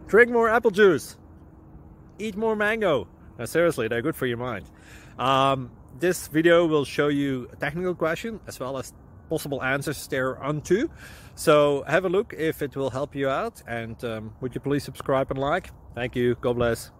Drink more apple juice. Eat more mango. Now, seriously, they're good for your mind. This video will show you a technical question as well as possible answers thereunto. So have a look if it will help you out, and would you please subscribe and like? Thank you. God bless.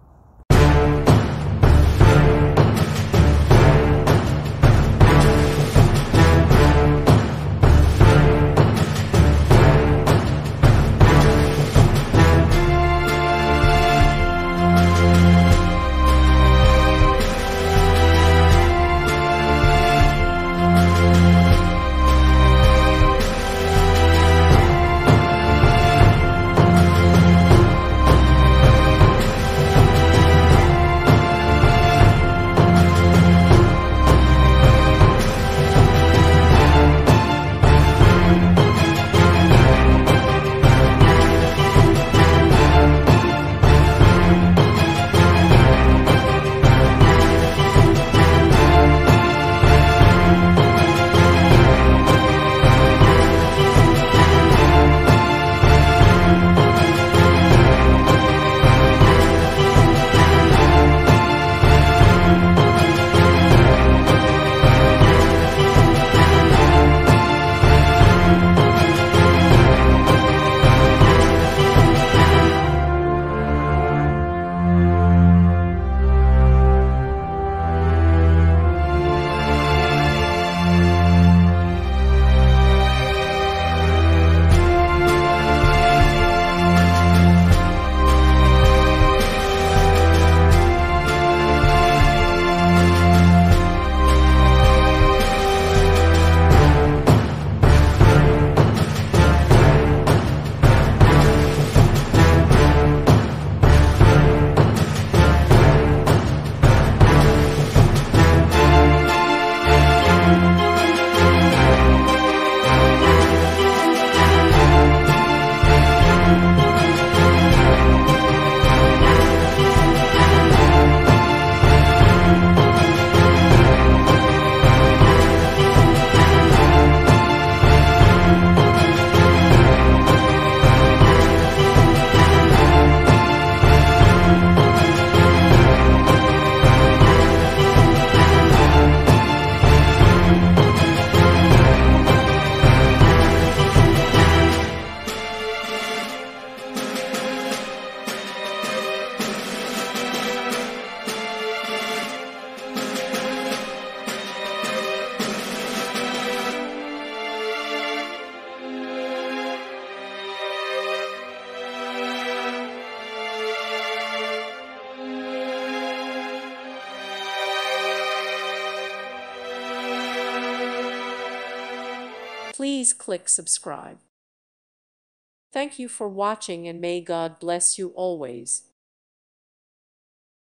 Please click subscribe. Thank you for watching, and may God bless you always.